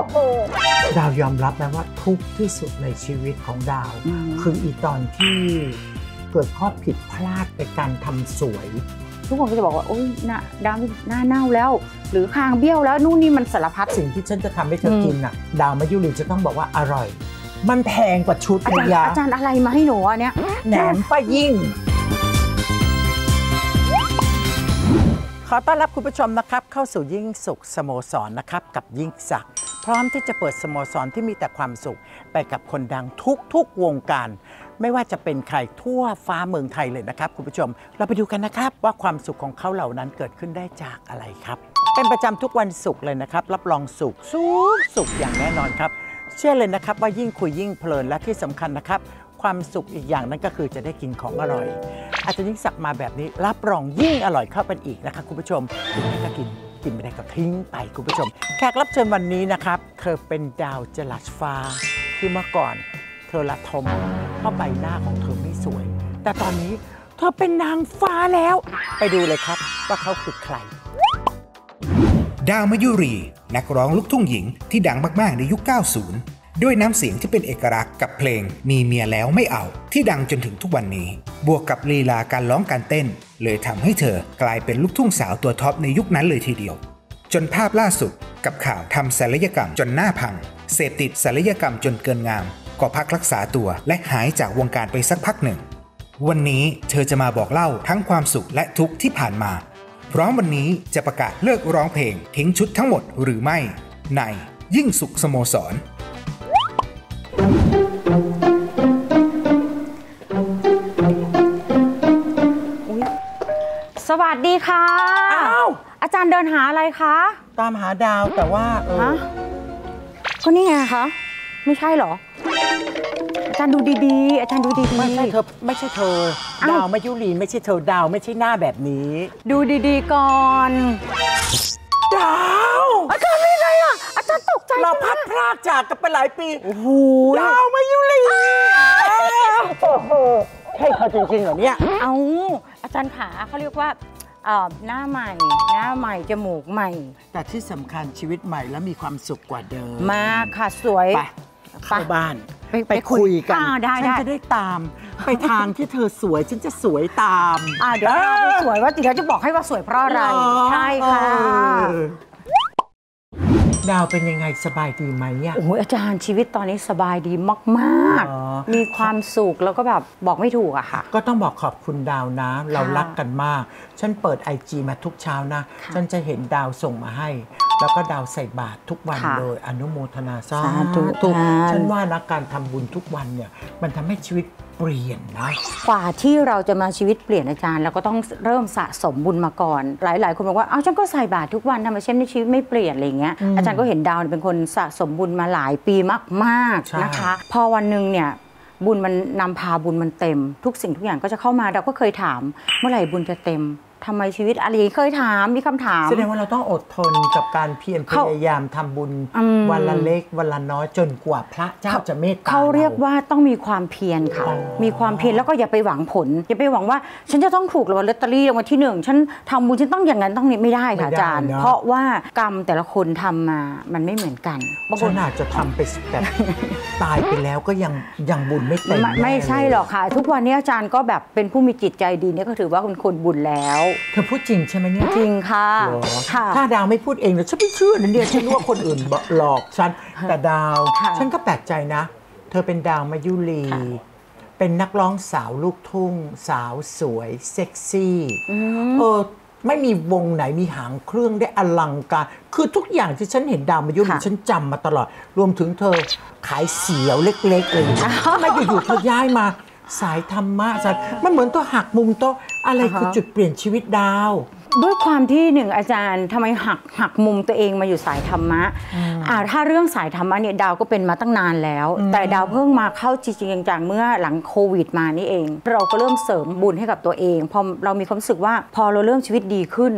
ดาวยอมรับนะว่าทุกข์ที่สุดในชีวิตของดาวคืออีตอนที่เกิดข้อผิดพลาดในการทำสวยทุกคนก็จะบอกว่าโอ๊ยดาวหน้าเน่าแล้วหรือคางเบี้ยวแล้วนู่นนี่มันสารพัดสิ่งที่ฉันจะทำให้เธอกินน่ะดาวมายุรีจะต้องบอกว่าอร่อยมันแพงกว่าชุดอาจารย์อะไรมาให้หนูอันเนี้ยแหนมป้ายิ่งขอต้อนรับคุณผู้ชมนะครับเข้าสู่ยิ่งสุขสโมสรนะครับกับยิ่งศักดิ์พร้อมที่จะเปิดสโมสรที่มีแต่ความสุขไปกับคนดังทุกวงการไม่ว่าจะเป็นใครทั่วฟ้าเมืองไทยเลยนะครับคุณผู้ชมเราไปดูกันนะครับว่าความสุขของเขาเหล่านั้นเกิดขึ้นได้จากอะไรครับเป็นประจำทุกวันศุกร์เลยนะครับรับรองสุขอย่างแน่นอนครับเชื่อเลยนะครับว่ายิ่งคุยยิ่งเพลินและที่สำคัญนะครับความสุขอีกอย่างนั้นก็คือจะได้กินของอร่อยอาจารย์ยิ่งศักดิ์มาแบบนี้รับรองยิ่งอร่อยเข้าไปอีกนะครับคุณผู้ชมกินไม่ได้ก็กินไม่ได้ก็ทิ้งไปคุณผู้ชมแขกรับเชิญวันนี้นะครับเธอเป็นดาวจรัสฟ้าที่เมื่อก่อนเธอละทมเพราะใบหน้าของเธอไม่สวยแต่ตอนนี้เธอเป็นนางฟ้าแล้วไปดูเลยครับว่าเขาคือใครดาวมยุรีนักร้องลูกทุ่งหญิงที่ดังมากๆในยุค 90 ด้วยน้ำเสียงที่เป็นเอกลักษณ์กับเพลงมีเมียแล้วไม่เอาที่ดังจนถึงทุกวันนี้บวกกับลีลาการร้องการเต้นเลยทำให้เธอกลายเป็นลูกทุ่งสาวตัวท็อปในยุคนั้นเลยทีเดียวจนภาพล่าสุดกับข่าวทำศัลยกรรมจนหน้าพังเสพติดศัลยกรรมจนเกินงามก็พักรักษาตัวและหายจากวงการไปสักพักหนึ่งวันนี้เธอจะมาบอกเล่าทั้งความสุขและทุกข์ที่ผ่านมาพร้อมวันนี้จะประกาศเลิกร้องเพลงทิ้งชุดทั้งหมดหรือไม่ในยิ่งสุขสโมสรสวัสดีค่ะอ้าวอาจารย์เดินหาอะไรคะตามหาดาวแต่ว่าก็นี่ไงคะไม่ใช่เหรออาจารย์ดูดีๆอาจารย์ดูดีๆไม่ใช่เธอดาวมายุรีไม่ใช่เธอดาวไม่ใช่หน้าแบบนี้ดูดีๆก่อนดาวอาจารย์ไม่ไรอ่ะอาจารย์ตกใจเราพัดพลากจากกันไปหลายปีโอ้โหดาวมายุรีใช่เธอจริงๆเหรอเนี่ยเอาอาจารย์ขาเขาเรียกว่าหน้าใหม่จมูกใหม่แต่ที่สำคัญชีวิตใหม่แล้วมีความสุขกว่าเดิมมากค่ะสวยไปเข้าบ้านไปคุยกันฉันจะได้ตามไปทางที่เธอสวยฉันจะสวยตามเดี๋ยวไม่สวยว่าติดแล้วจะบอกให้ว่าสวยเพราะอะไรใช่ค่ะดาวเป็นยังไงสบายดีไหมเนี่ยโอ้ยอาจารย์ชีวิตตอนนี้สบายดีมากๆมีความสุขแล้วก็แบบบอกไม่ถูกอะค่ะก็ต้องบอกขอบคุณดาวนะเรารักกันมากฉันเปิด IG มาทุกเช้านะฉันจะเห็นดาวส่งมาให้แล้วก็ดาวใส่บาตรทุกวันเลยอนุโมทนาสาธุฉันว่านะการทำบุญทุกวันเนี่ยมันทำให้ชีวิตเปลี่ยนนะกว่าที่เราจะมาชีวิตเปลี่ยนอาจารย์เราก็ต้องเริ่มสะสมบุญมาก่อนหลายคนบอกว่าฉันก็ใส่บาตรทุกวันทำไมฉันในชีวิตไม่เปลี่ยนอะไรเงี้ยอาจารย์ก็เห็นดาวเป็นคนสะสมบุญมาหลายปีมากๆนะคะพอวันหนึ่งเนี่ยบุญมันนำพาบุญมันเต็มทุกสิ่งทุกอย่างก็จะเข้ามาเราก็เคยถามเมื่อไหร่บุญจะเต็มทำไมชีวิตอะไรเคยถามมีคำถามแสดงว่าเราต้องอดทนกับการเพียรพยายามทำบุญวันละเล็กวันละน้อยจนกว่าพระเจ้าจะเมตตาเขาเรียกว่าต้องมีความเพียรค่ะมีความเพียรแล้วก็อย่าไปหวังผลอย่าไปหวังว่าฉันจะต้องถูกรางวัลลอตเตอรี่รางวัลที่1ฉันทำบุญฉันต้องอย่างนั้นต้องนี้ไม่ได้ค่ะอาจารย์เพราะว่ากรรมแต่ละคนทำมามันไม่เหมือนกันบางคนอาจจะทำไปแบบตายไปแล้วก็ยังบุญไม่เต็มไม่ใช่หรอกค่ะทุกวันนี้อาจารย์ก็แบบเป็นผู้มีจิตใจดีเนี่ยก็ถือว่าคุณคนบุญแล้วเธอพูดจริงใช่ไหมเนี่ยจริงค่ะถ้าดาวไม่พูดเองเนี่ยฉันไม่เชื่อนะเนี่ยฉันรู้ว่าคนอื่นหลอกฉันแต่ดาวฉันก็แปลกใจนะเธอเป็นดาวมายุรีเป็นนักร้องสาวลูกทุ่งสาวสวยเซ็กซี่ไม่มีวงไหนมีหางเครื่องได้อลังการคือทุกอย่างที่ฉันเห็นดาวมายุรีฉันจำมาตลอดรวมถึงเธอขายเสียวเล็กๆเลยไม่อยู่ๆเธอย้ายมาสายธรรมะมันเหมือนตัวหักมุมโตอะไรคือจุดเปลี่ยนชีวิตดาวด้วยความที่หนึ่งอาจารย์ทำไมหักมุมตัวเองมาอยู่สายธรรมะถ้าเรื่องสายธรรมะเนี่ยดาวก็เป็นมาตั้งนานแล้วแต่ดาวเพิ่งมาเข้าจริงๆจังๆเมื่อหลังโควิดมานี่เองเราก็เริ่มเสริมบุญให้กับตัวเองพอเรามีความรู้สึกว่าพอเราเริ่มชีวิตดีขึ้น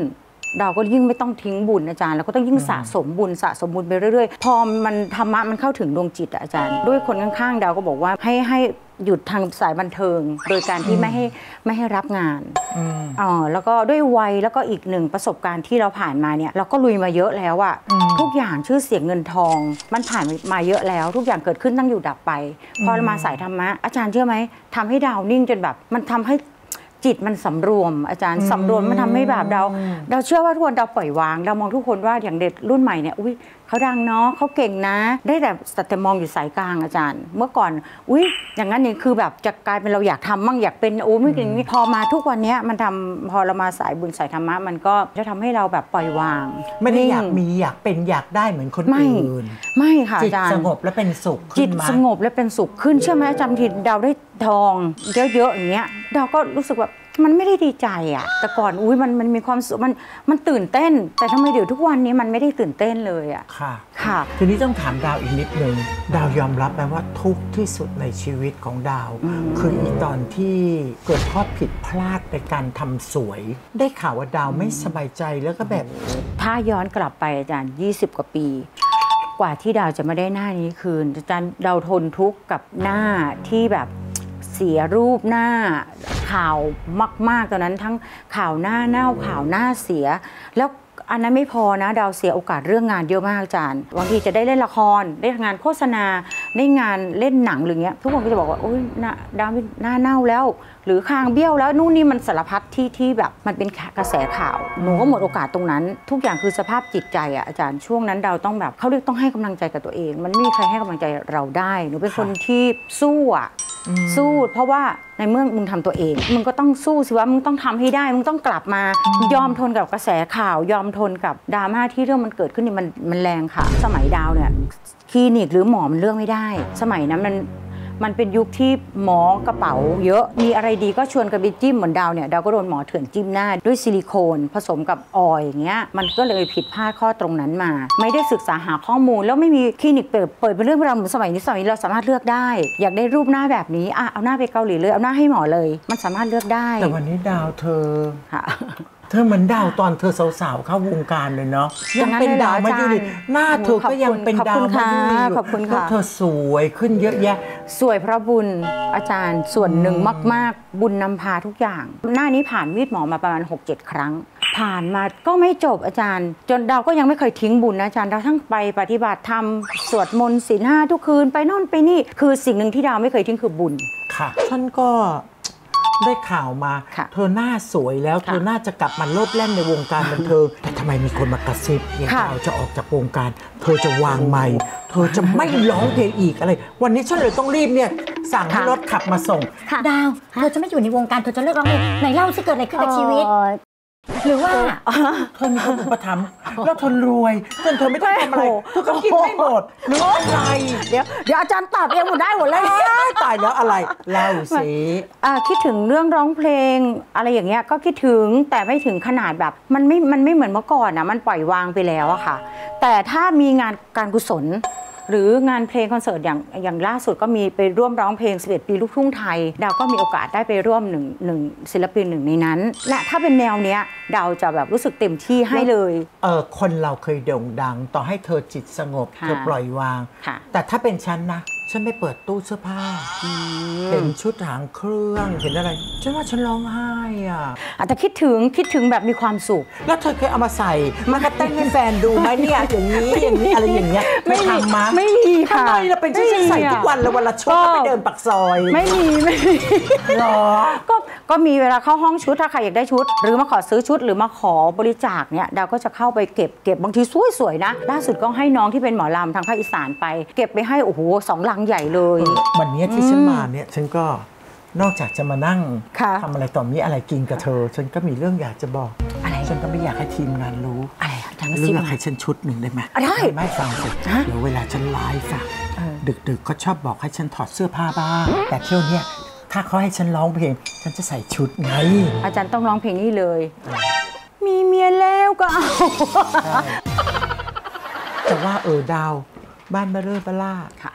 เราก็ยิ่งไม่ต้องทิ้งบุญอาจารย์เราก็ต้องยิ่งสะสมบุญไปเรื่อยๆพอมันธรรมะมันเข้าถึงดวงจิตอาจารย์ด้วยคนข้างๆเราก็บอกว่าให้หยุดทางสายบันเทิงโดยการที่ไม่ให้รับงานแล้วก็ด้วยวัยแล้วก็อีกหนึ่งประสบการณ์ที่เราผ่านมาเนี่ยเราก็ลุยมาเยอะแล้วอะทุกอย่างชื่อเสียงเงินทองมันผ่านมาเยอะแล้วทุกอย่างเกิดขึ้นตั้งอยู่ดับไปพอเรามาสายธรรมะอาจารย์เชื่อไหมทำให้ดาวนิ่งจนแบบมันทำให้จิตมันสำรวมอาจารย์สำรวมมันทำให้แบบเราเชื่อว่าทุกคนเราปล่อยวางเรามองทุกคนว่าอย่างเด็กรุ่นใหม่เนี่ยอุ้ยเขาดังเนาะเขาเก่งนะได้แต่มองอยู่สายกลางอาจารย์เมื่อก่อนอุ้ยอย่างนั้นนี่คือแบบจะกลายเป็นเราอยากทำมั่งอยากเป็นโอ้ไม่เก่งนี่พอมาทุกวันนี้มันทำพอเรามาสายบุญสายธรรมะมันก็จะทำให้เราแบบปล่อยวางไม่ได้อยากมีอยากเป็นอยากได้เหมือนคนอื่นไม่ค่ะอาจารย์จิตสงบและเป็นสุขจิตสงบและเป็นสุขขึ้นเชื่อไหมอาจารย์ทีดาวได้ทองเยอะๆอย่างเงี้ยดาวก็รู้สึกว่ามันไม่ได้ดีใจอะแต่ก่อนอุ้ยมันมีความสุขมันตื่นเต้นแต่ทำไมเดี๋ยวทุกวันนี้มันไม่ได้ตื่นเต้นเลยอะค่ะทีนี้ต้องถามดาวอีกนิดนึงดาวยอมรับไหมว่าทุกข์ที่สุดในชีวิตของดาวคืออีตอนที่เกิดข้อผิดพลาดในการทำสวยได้ข่าวว่าดาวไม่สบายใจแล้วก็แบบถ้าย้อนกลับไปอาจารย์20 กว่าปีกว่าที่ดาวจะมาได้หน้านี้คืนอาจารย์ดาวทนทุกข์กับหน้าที่แบบเสียรูปหน้าข่าวมากๆตอนนั้นทั้งข่าวหน้าเน่าข่าวหน้าเสียแล้วอันนั้นไม่พอนะดาวเสียโอกาสเรื่องงานเยอะมากอาจารย์บางทีจะได้เล่นละครได้งานโฆษณาได้งานเล่นหนังหรือเงี้ยทุกคนก็จะบอกว่าโอ๊ยดาวหน้าเน่าแล้วหรือคางเบี้ยวแล้วนู่นนี่มันสารพัดที่แบบมันเป็นกระแสข่าวหนูก็หมดโอกาสตรงนั้นทุกอย่างคือสภาพจิตใจอ่ะอาจารย์ช่วงนั้นดาวต้องแบบเขาเรียกต้องให้กำลังใจกับตัวเองมันไม่มีใครให้กำลังใจเราได้หนูเป็นคนที่สู้อ่ะสู้เพราะว่าในเมื่อมึงทำตัวเองมึงก็ต้องสู้สิว่ามึงต้องทำให้ได้มึงต้องกลับมายอมทนกับกระแสข่าวยอมทนกับดราม่าที่เรื่องมันเกิดขึ้นนี่มันแรงค่ะสมัยดาวเนี่ยคลินิกหรือหมอมันเลือกไม่ได้สมัยนั้นมันเป็นยุคที่หมอกระเป๋าเยอะมีอะไรดีก็ชวนกันไปจิ้มเหมือนดาวเนี่ยดาวก็โดนหมอเถื่อนจิ้มหน้าด้วยซิลิโคนผสมกับออยล์อย่างเงี้ยมันก็เลยผิดพลาดข้อตรงนั้นมาไม่ได้ศึกษาหาข้อมูลแล้วไม่มีคลินิกเปิดเป็นเรื่องราวเหมือนสมัยนี้เราสามารถเลือกได้อยากได้รูปหน้าแบบนี้เอาหน้าไปเกาหลีเลยเอาหน้าให้หมอเลยมันสามารถเลือกได้แต่วันนี้ดาวเธอเธอเหมือนดาวตอนเธอสาวๆเข้าวงการเลยเนาะยังเป็นดาวมายุรีหน้าเธอก็ยังเป็นดาวมายุรีอยู่ขอบคุณค่ะเธอสวยขึ้นเยอะแยะสวยเพราะบุญอาจารย์ส่วนหนึ่งมากๆบุญนำพาทุกอย่างหน้านี้ผ่านมีดหมอมาประมาณ 6-7 ครั้งผ่านมาก็ไม่จบอาจารย์จนดาวก็ยังไม่เคยทิ้งบุญนะอาจารย์เราทั้งไปปฏิบัติธรรมสวดมนต์ศีล 5ทุกคืนไปโน่นไปนี่คือสิ่งหนึ่งที่ดาวไม่เคยทิ้งคือบุญค่ะฉันก็ได้ข่าวมาเธอหน้าสวยแล้วเธอน่าจะกลับมาโลดแล่นในวงการบันเทิงแต่ทำไมมีคนมากระซิบเนี่ยเราจะออกจากวงการเธอจะวางไมค์เธอจะไม่ร้องเพลงอีกอะไรวันนี้ฉันเลยต้องรีบเนี่ยสั่งให้รถขับมาส่งดาวเธอจะไม่อยู่ในวงการเธอจะเลิกร้องเพลงไหนเล่าสิเกิดอะไรขึ้นกับชีวิตหรือว่าเธอมีคนอุปถัมภ์แล้วเธอรวยจนเธอไม่ต้องทำอะไรเธอก็กินไม่หมดหรืออะไรเดี๋ยวอาจารย์ตอบเองหมดได้หมดเลยตายแล้วอะไรเล่าสิคิดถึงเรื่องร้องเพลงอะไรอย่างเงี้ยก็คิดถึงแต่ไม่ถึงขนาดแบบมันไม่เหมือนเมื่อก่อนนะมันปล่อยวางไปแล้วอะค่ะแต่ถ้ามีงานการกุศลหรืองานเพลงคอนเสิร์ตอย่างล่าสุดก็มีไปร่วมร้องเพลง11 ปีลูกทุ่งไทยดาวก็มีโอกาสได้ไปร่วมหนึ่งศิลปินหนึ่งในนั้นและถ้าเป็นแนวเนี้ยดาวจะแบบรู้สึกเต็มที่ให้เลยคนเราเคยโด่งดังต่อให้เธอจิตสงบเธอปล่อยวางแต่ถ้าเป็นฉันนะฉันไม่เปิดตู้เสื้อผ้าเห็นชุดหางเครื่องเห็นอะไรฉันว่าฉันร้องไห้แต่คิดถึงแบบมีความสุขแล้วเธอเคยเอามาใส่มากระเต้นให้แฟนดูไหมเนี่ยอย่างนี้อะไรอย่างเงี้ยไม่ทำมาไม่มีค่ะทำไมเราเป็นฉันใส่ทุกวันแล้ววันละชุดก็ไปเดินปักซอยไม่มีหรอก็มีเวลาเข้าห้องชุดถ้าใครอยากได้ชุดหรือมาขอซื้อชุดหรือมาขอบริจาคเนี่ยดาวก็จะเข้าไปเก็บบางทีสวยๆนะล่าสุดก็ให้น้องที่เป็นหมอลำทางภาคอีสานไปเก็บไปให้โอ้โห2 ลังใหญ่เลยวันนี้ที่ฉันมาเนี่ยฉันก็นอกจากจะมานั่งทำอะไรต่อมีอะไรกินกับเธอฉันก็มีเรื่องอยากจะบอกอะไรฉันก็ไม่อยากให้ทีมงานรู้อะไรเรื่องให้ฉันชุดหนึ่งได้ไหมได้ไม่ฟังสิเดี๋ยวเวลาฉันไลฟ์ดึกๆก็ชอบบอกให้ฉันถอดเสื้อผ้าบ้างแต่เที่ยวเนี้ยถ้าเขาให้ฉันร้องเพลงฉันจะใส่ชุดไงอาจารย์ต้องร้องเพลงนี้เลยมีเมียแล้วก็เอาแต่ว่าดาวบ้านเบลอเบล่า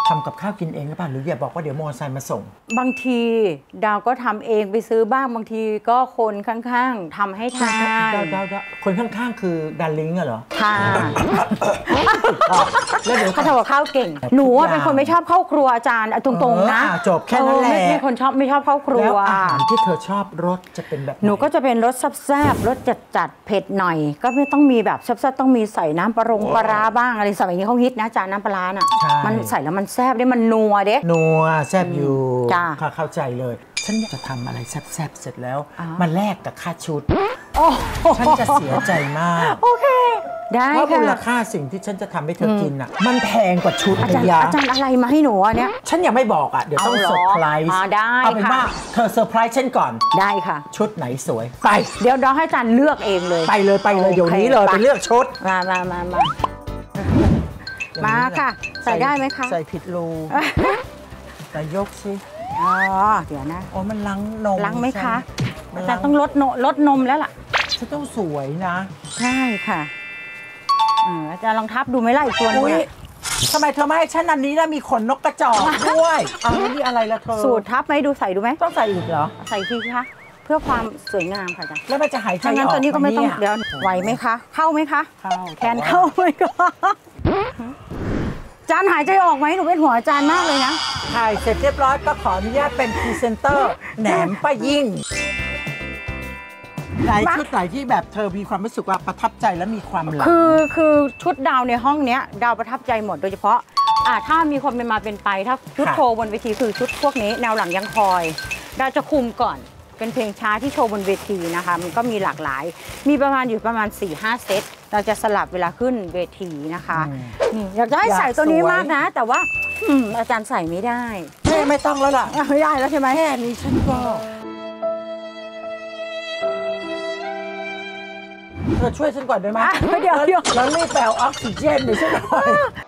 ทำกับข้าวกินเองหรือเปล่าหรืออย่าบอกว่าเดี๋ยวมอเตอร์ไซค์มาส่งบางทีดาวก็ทำเองไปซื้อบ้างบางทีก็คนข้างๆทำให้ทานดาวคนข้างๆคือดันลิงเหรอค่ะแล้วเดี๋ยวเขาทำกับข้าวเก่งหนูเป็นคนไม่ชอบเข้าครัวอาจารย์ตรงๆนะจบแค่นั้นแหละไม่คนชอบไม่ชอบเข้าครัแล้ววอาหารที่เธอชอบรสจะเป็นแบบไหนูก็จะเป็นรสแซ่บๆรสจัดๆเผ็ดหน่อย ก็ไม่ต้องมีแบบแซ่บๆต้องมีใส่น้ำปลาร้าบ้างอะไรสมัยนี้เขาฮิตนะอาจารย์น้ำปลาร้าน่ะใช่มันใส่แล้วมันแซ่บได้มันนัวเด้นัวแซ่บอยู่จ้ะค่ะเข้าใจเลย ฉันอยากจะทำอะไรแซ่บๆเสร็จแล้วมาแลกกับค่าชุดโอ้ฉันจะเสียใจมากโอเค ได้เพราะมูลค่ะค่าสิ่งที่ฉันจะทำให้เธอกินอ่ะมันแพงกว่าชุดอาเลจารยย์ยะอาจารย์อะไรมาให้หนูอันเนี้ยฉันยังไม่บอกอ่ะเดี๋ยวต้องเอาเหรอเซอร์ไพรส์ได้เอาเป็นค่ะว่าเธอเซอร์ไพรส์ฉันก่อนได้ค่ะชุดไหนสวยไปเดี๋ยวให้อาจารย์เลือกเองเลยไปเลยเดี๋ยวนี้เลยโอเคไปเลือกชุดมามาค่ะ ใส่ได้ไหมคะใส่ผิดรูแต่ยกสิอ๋อเดี๋ยวนะโอ้มันล้างนมล้างไหมคะมัอาน จารย์ต้องลดนมแล้วล่ะฉันต้องสวยนะใช่ค่ะอาจารย์ลองทับดูไหมล่ะอีกตัวนึงอุ้ยเนี่ยทำไมเธอไม่ให้ฉันอันนี้แล้วมีขนนกกระจอกด้วยเอาแล้วนี่อะไรละเธอสูตรทับไหมดูใส่ดูไหมต้องใส่อีกเหรอใส่ทีคะเพื่อความสวยงามค่ะอาจารย์แล้วมันจะหายใจถ้างั้นออกตัวนี้ก็ไม่ต้องหเดี๋ยวไหวไหมคะ เข้าไหมคะเข้าแขนเข้าไหมคะอาจารย์หายใจออกไหมหนูเป็นหัวอาจารย์มากเลยนะถ่ายเสร็จเรียบร้อยก็ขออนุญาตเป็นพรีเซนเตอร์แหนมป้ายิ่งไหนชุดไหนที่แบบเธอมีความรู้สึกว่าประทับใจและมีความหลังคือชุดดาวในห้องเนี้ยดาวประทับใจหมดโดยเฉพาะถ้ามีความเป็นมาเป็นไปถ้าชุดโชว์บนเวทีคือชุดพวกนี้แนวหลังยังคอยดาวจะคุมก่อนเป็นเพลงช้าที่โชว์บนเวทีนะคะมันก็มีหลากหลาย มีประมาณ 4-5 เซตเราจะสลับเวลาขึ้นเวทีนะคะนี่อยากจะให้ใส่ตัวนี้มากนะ แต่ว่าอาจารย์ใส่ไม่ได้ไม่ต้องแล้วล่ะไม่ได้แล้วใช่ไหมแค่นี้ฉันก็เธอช่วยฉันก่อนได้ไหมเดี๋ยวแล้วรีบแปลออกซิเจนเดี๋ยวฉันหน่อย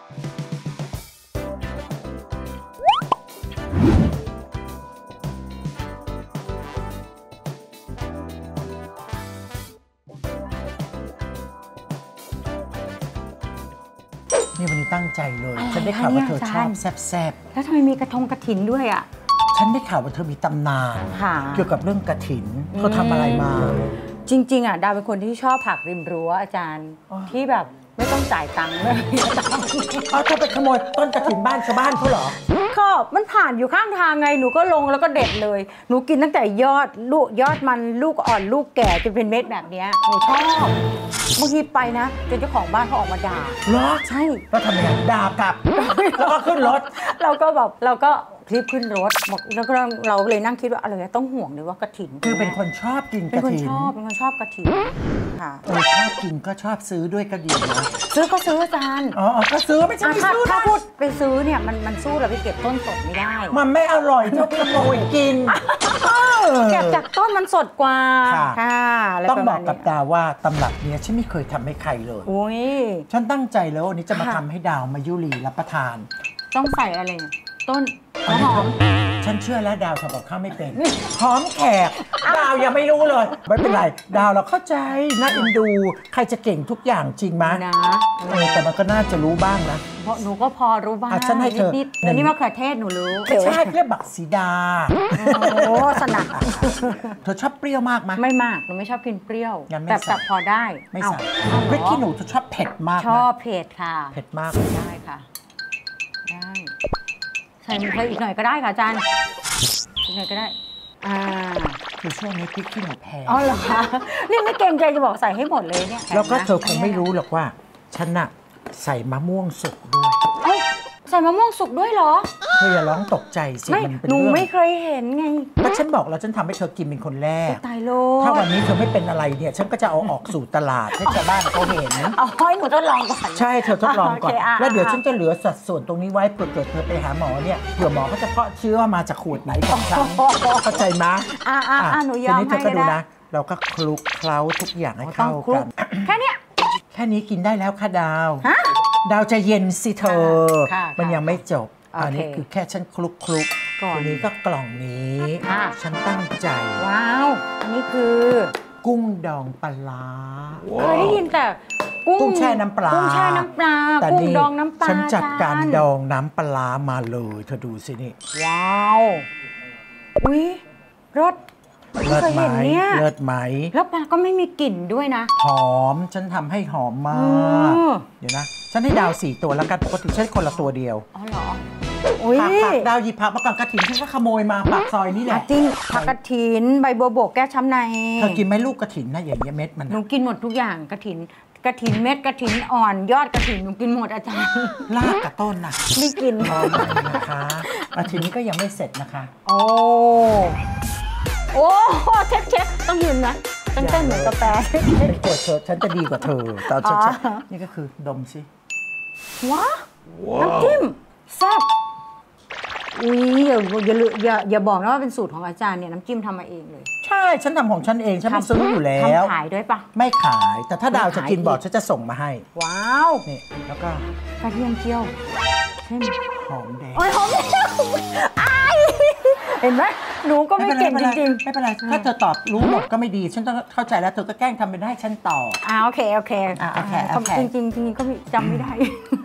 นี่วันนี้ตั้งใจเลย ฉันได้ข่าวว่าเธอชอบแซ่บแล้วทำไมมีกระถินด้วยอ่ะๆฉันได้ข่าวว่าเธอมีตำนานค่ะเกี่ยวกับเรื่องกฐินเธอทำอะไรมาจริงๆดาวเป็นคนที่ชอบผักริมรั้วอาจารย์ที่แบบไม่ต้องจ่ายตังค์ไม่มีตังค์เอาเธอไปขโมยต้นกฐินบ้านชาวบ้านเขาเหรอก็มันผ่านอยู่ข้างทางไงหนูก็ลงแล้วก็เด็ดเลยหนูกินตั้งแต่ยอดมันลูกอ่อนลูกแก่จนเป็นเม็ดแบบเนี้ยหนูชอบบางทีไปนะจนเจ้าของบ้านเขาออกมาด่าเหรอใช่แล้วทำยังไงด่ากลับ แล้วก็ขึ้นรถเราก็รีบขึ้นรถบอกแล้วก็เราเลยนั่งคิดว่าอะไรต้องห่วงเลยว่ากระถินคือเป็นคนชอบกินกเป็นคนฐินเป็นคนชอบกระถินค่ะชอบกินก็ชอบซื้อด้วยก็ดีนะซื้อก็ซื้ออาจารย์อ๋อก็ซื้อไม่ใช่ไม่ถ้าซื้อถ้านะพูดไปซื้อเนี่ยมันสู้เราไปเก็บต้นสดไม่ได้มันไม่อร่อยเท่าขโมยกินเก็บจากต้นมันสดกว่าค่ะอะไรต้องประบมาอณกกับนี้ดาวว่าตำรับเนี้ยฉันไม่เคยทำให้ใครเลยอุ้ยฉันตั้งใจแล้ววันนี้จะมาค่ะทำให้ดาวมายุรีรับประทานต้องใส่อะไรเนี่ยต้นอันนี้หอมฉันเชื่อแล้วดาวทำกับข้าวไม่เป็นหอมแขกดาวยังไม่รู้เลยไม่เป็นไรดาวเราเข้าใจน่าเอ็นดูใครจะเก่งทุกอย่างจริงไหมนะแต่มันก็น่าจะรู้บ้างนะเพราะหนูก็พอรู้บ้างฉันให้เธอนิดๆเดี๋ยวนี้มะเขือเทศหนูรู้ไม่ใช่เรียกบักสีดาโอ้สนัดเธอชอบเปรี้ยวมากไหมไม่มากหนูไม่ชอบกินเปรี้ยวงั้นไม่แต่ใส่แต่พอได้ไม่เอ้าใส่เอาพริกขี้หนูเธอชอบเผ็ดมากชอบนะเผ็ดค่ะเผ็ดมากได้ค่ะได้ใส่อีกหน่อยก็ได้ค่ะอาจารย์อีกหน่อยก็ได้คือช่วงนี้พริกขี้หนูแพงอ๋อเหรอคะนี่ไม่เกรงใจจะบอกใส่ให้หมดเลยเนี่ยแล้วก็เธอคงไม่รู้หรอกว่า ฉันน่ะใส่มะม่วงสุกด้วยเอ้าใส่มะม่วงสุกด้วยเหรอเธออย่าร้องตกใจสิไม่มันเป็นหนูเรื่องไม่เคยเห็นไงก็ฉันบอกแล้วฉันทำให้เธอกินเป็นคนแรกตายโลถ้าวันนี้เธอไม่เป็นอะไรเนี่ย ฉันก็จะเอาออกสู่ตลาดให้ชาวบ้านเขาเห็นเอาให้หนูทดลองก่อนใช่เธอทดลองก่อนโอเคอ่ะแล้วเดี๋ยวฉันจะเหลือสัดส่วนตรงนี้ไว้เผื่อเกิดเธอไปหาหมอเนี่ยเผื่อหมอเขาจะเพาะเชื้อมาจากขวดไหนของฉันเข้าใจไหมหนูยอมทีนี้เธให้อก็ดูได้นะ เราก็คลุกเคล้าทุกอย่างให้ต้อเข้างคลุกักนแค่เนี้ยแค่นี้กินได้แล้วค่ะดาวฮะดาวจะเย็นสิเธอค่ะมันยังไม่จบโอเคอันนี้คือแค่ฉันคลุกก่อนทีนี้ก็กล่องนี้ค่ะฉันตั้งใจว้าว อันนี้คือกุ้งดองปลาร้าเคยได้ยินแต่กุ้งแช่น้ำปลากุ้งแช่น้ำปลาแต่กุ้งนี่ดองน้ำปลาฉันจัดการจนดองน้ำปลาร้ามาเลยเธอดูสินี่ว้าวอุ้ยรสเลิศเคยไหมเห็นเนี่ยเลิศไหมแล้วปลาก็ไม่มีกลิ่นด้วยนะหอมฉันทำให้หอมมาอืกมเดี๋ยวนะ ฉันให้ดาว4 ตัวแล้วกันปกติฉันคนละตัวเดียวอ๋อเหรออุ้ยผักดาวหยิบผักมาก่อนกระถิ่นฉันก็ขโมยมาปากซอยนี่แหอ่ะละจริงผักกระถินใบบัวบกแก้ช้ำในเธอกินไหมลูกกระถิ่นนะอย่างเงี้ยเม็ดมันหนูอะกินหมดทุกอย่างกระถินเม็ดกระถินอ่อนยอดกระถินหนูกินหมดอาจารย์ลากกับต้นนะไม่กินพอไหมนะคะกระถิ่นนี้ก็ยังไม่เสร็จนะคะโอ้เช็คต้องยืนนะต้องเต้นเหมือนกาแฟเป็นกดเธอฉันจะดีกว่าเธอตอนฉันอ๋อนี่ก็คือดมสิว้าน้ำจิ้มแซ่บอุ้ยอย่าบอกนะว่าเป็นสูตรของอาจารย์เนี่ยน้ำจิ้มทำมาเองเลยใช่ฉันทำของฉันเองฉันไม่ซื้ออยู่แล้วทำขายด้วยปะไม่ขายแต่ถ้าดาวจะกินไม่ขายบอกฉันจะส่งมาให้ว้าวนี่แล้วก็กระเทียมเจียวใช่ไหมหอมแดงโอ้ยหอมอายเห็นไหมหนูก็ไม่เก่งจริงไม่เป็นไรถ้าเธอตอบรู้หมดก็ไม่ดี ฉันต้องเข้าใจแล้วเธอก็แกล้งทำเป็นให้ฉันตอบโอเคโอเคจริงๆก็จำไม่ได้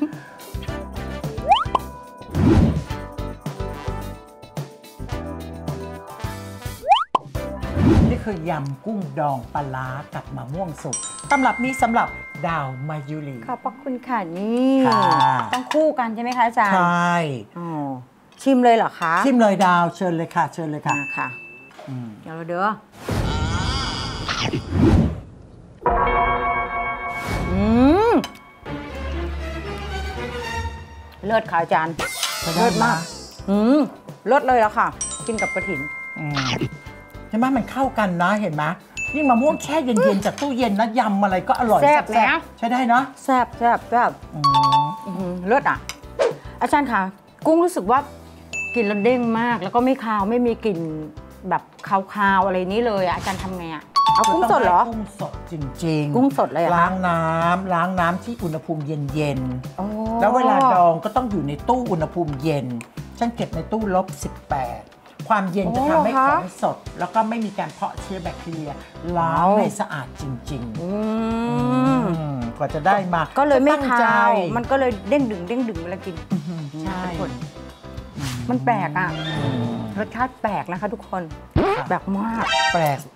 นี่คือยำกุ้งดองปลาร้ากับมะม่วงสุกตำรับนี้สำหรับดาวมายุรีขอบพระคุณค่ะนี่ค่ะต้องคู่กันใช่ไหมคะอาจารย์ใช่อ๋อชิมเลยเหรอคะชิมเลยดาวเชิญเลยค่ะ เชิญเลยค่ะค่ะอืมเดี๋ยวเราเด้ออืมเลิศค่ะอาจารย์เลิศมากเลิศเลยละค่ะ กินกับกระถิ่นใช่ไหมมันเข้ากันนะเห็นไหมยิ่งมะม่วงแช่เย็นๆจากตู้เย็นนะยำอะไรก็อร่อยแซ่บนะใช้ได้เนาะแซ่บเลิศอ่ะ อาจารย์คะกุ้งรู้สึกว่ากินแล้วเด้งมาก แล้วก็ไม่คาวไม่มีกลิ่นแบบคาวๆอะไรนี้เลยอะอาจารย์ทำไงอะเอากุ้งสดเหรอกุ้งสดจริงๆกุ้งสดเลยเหรอคะล้างน้ำที่อุณหภูมิเย็นโอ้ๆแล้วเวลาดองก็ต้องอยู่ในตู้อุณหภูมิเย็นฉันเก็บในตู้-18ความเย็นจะทำให้ของสด แล้วก็ไม่มีการเพาะเชื้อแบคทีเรียล้างให้สะอาดจริงๆกว่าจะได้มาก็เลยไม่ตั้งใจคาวมันก็เลยเด้งดึงเวลากินใช่ทุกคนมันแปลกอ่ะรสชาติแปลกนะคะทุกคนแปลกมากแปลก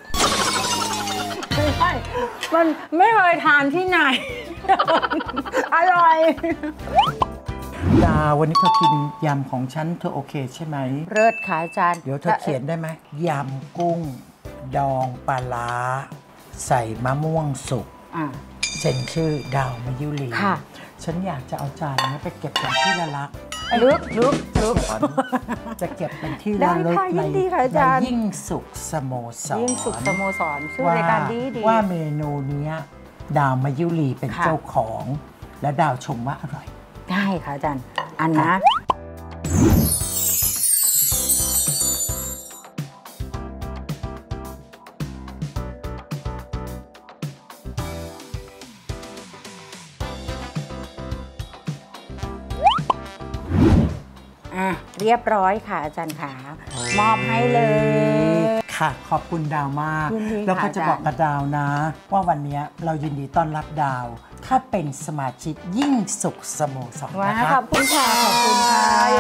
ไม่ใช่มันไม่เคยทานที่ไหน อร่อยดาวันนี้เธอกินยำของฉันเธอโอเคใช่ไหมเลิศค่ะอาจารย์เดี๋ยวเธอเขียนได้ไหมยำกุ้ง ดองปลาร้าใส่มะม่วงสุก เซ็นชื่อดาวมายุรีค่ะฉันอยากจะเอาจานนี้ไปเก็บเป็นที่ระลึกลึกจะเก็บเป็นที่ระลึกได้ค่ะยินดีค่ะอาจารย์ยิ่งสุขสโมสรยิ่งสุขสโมสรชื่อรายการดีว่าเมนูเนี้ยดาวมายุรีเป็นเจ้าของ และดาวชมว่าอร่อยได้ค่ะอาจารย์อันนะ เรียบร้อยค่ะอาจารย์ขามอบให้เลยค่ะขอบคุณดาวมากยินดีค่ะแล้วก็จะบอกอาจารย์กับดาวนะ ว่าวันนี้เรายินดีต้อนรับดาวเข้าเป็นสมาชิกยิ่งสุขสโมสรว้านะคะขอบคุณค่ะขอบคุณค่ะเย้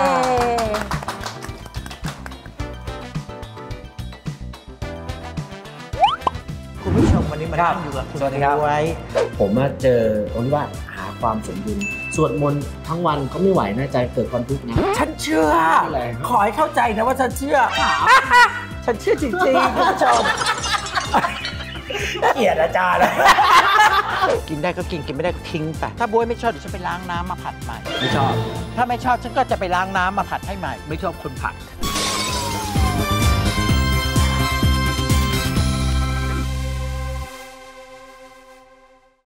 คุณผู้ชมวันนี้มานั่งอยู่กับคุณสวัสดีครับไว้ผมมาเจอตรงที่ว่าหาความสมดุลสวดมนต์ทั้งวันก็ไม่ไหวน่าจะเกิดความทุกข์นะฉันเชื่ออะไรครับขอให้เข้าใจนะว่าฉันเชื่อ ฉันเชื่อจริงๆคุณผู้ชมเกลียดอาจารย์กินได้ก็กินไม่ได้ก็ทิ้งไปถ้าบวยไม่ชอบเดี๋ยวฉันไปล้างน้ำมาผัดใหม่ไม่ชอบถ้าไม่ชอบฉันก็จะไปล้างน้ำมาผัดให้ใหม่ไม่ชอบคนผัด